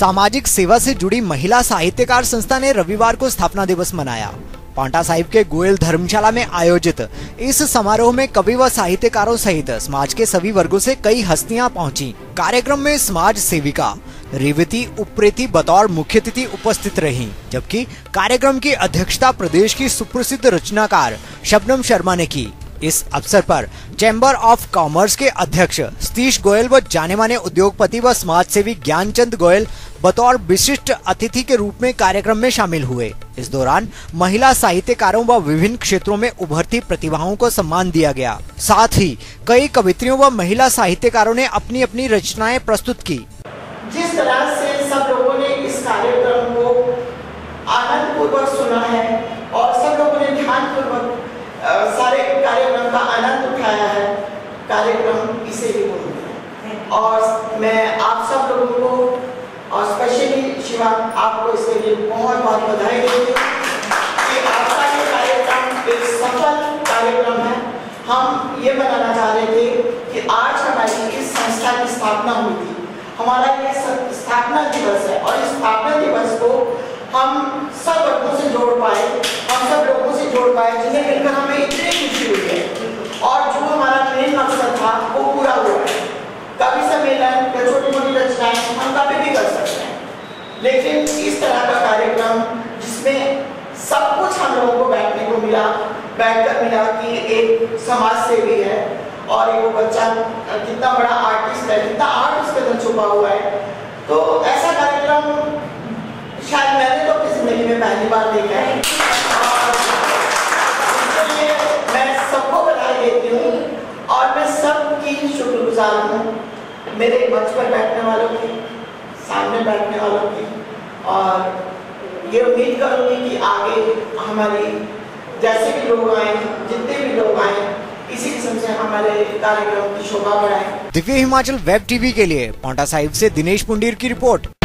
सामाजिक सेवा से जुड़ी महिला साहित्यकार संस्था ने रविवार को स्थापना दिवस मनाया। पांटा साहिब के गोयल धर्मशाला में आयोजित इस समारोह में कवि व साहित्यकारों सहित समाज के सभी वर्गों से कई हस्तियां पहुंची। कार्यक्रम में समाज सेविका रेवती उप्रेती बतौर मुख्य अतिथि उपस्थित रहीं, जबकि कार्यक्रम की अध्यक्षता प्रदेश की सुप्रसिद्ध रचनाकार शबनम शर्मा ने की। इस अवसर पर चैम्बर ऑफ कॉमर्स के अध्यक्ष सतीश गोयल व जाने माने उद्योगपति व समाज सेवी ज्ञानचंद गोयल बतौर विशिष्ट अतिथि के रूप में कार्यक्रम में शामिल हुए। इस दौरान महिला साहित्यकारों व विभिन्न क्षेत्रों में उभरती प्रतिभाओं को सम्मान दिया गया। साथ ही कई कवित्रियों व महिला साहित्यकारों ने अपनी अपनी रचनाएं प्रस्तुत की। जिस तरह से सब लोगों ने इस कार्यक्रम को आनंद पूर्वक सुना है और सब लोगों ने ध्यान पूर्वक सारे कार्यक्रम का आनंद उठाया है, कार्यक्रम इसे ही बोलते हैं। और मैं आप सब लोगों को और स्पेशली शिवा आपको इसके लिए बहुत बहुत बधाई देती हूँ कि आपका ये कार्यक्रम एक सफल कार्यक्रम है। हम ये बताना चाह रहे थे कि आज हमारी इस संस्था की स्थापना हुई थी, हमारा ये स्थापना दिवस है और इस स्थापना दिवस को हम सब वर्गों से जोड़ पाए, हम सब लोगों से जोड़ पाए जिन्हें मिलकर हमें इतनी खुशी हुई है और जो हमारा मेन मकसद था वो पूरा हुआ है। कवि सम्मेलन या छोटी मोटी रचनाएं हम कभी भी कर सकते हैं, लेकिन इस तरह का कार्यक्रम जिसमें सब कुछ हम लोगों को बैठने को मिला, बैठकर मिला कि एक समाज सेवी है और एक वो बच्चा कितना बड़ा आर्टिस्ट है, कितना आर्ट उसके अंदर छुपा हुआ है। तो ऐसा कार्यक्रम शायद मैंने तो अपनी जिंदगी में पहली बार देखा है और इसलिए मैं सबको बधाई देती हूँ और मैं सबकी शुक्रगुजार हूँ, मेरे मंच पर बैठने वालों की, सामने बैठने वालों की, और ये उम्मीद करूँगी कि आगे हमारी जैसे भी लोग आए, जितने भी लोग आए, इसी किस्म से हमारे कार्यक्रम की शोभा बढ़ाएं। दिव्य हिमाचल वेब टीवी के लिए पांटा साहिब से दिनेश पुंडीर की रिपोर्ट।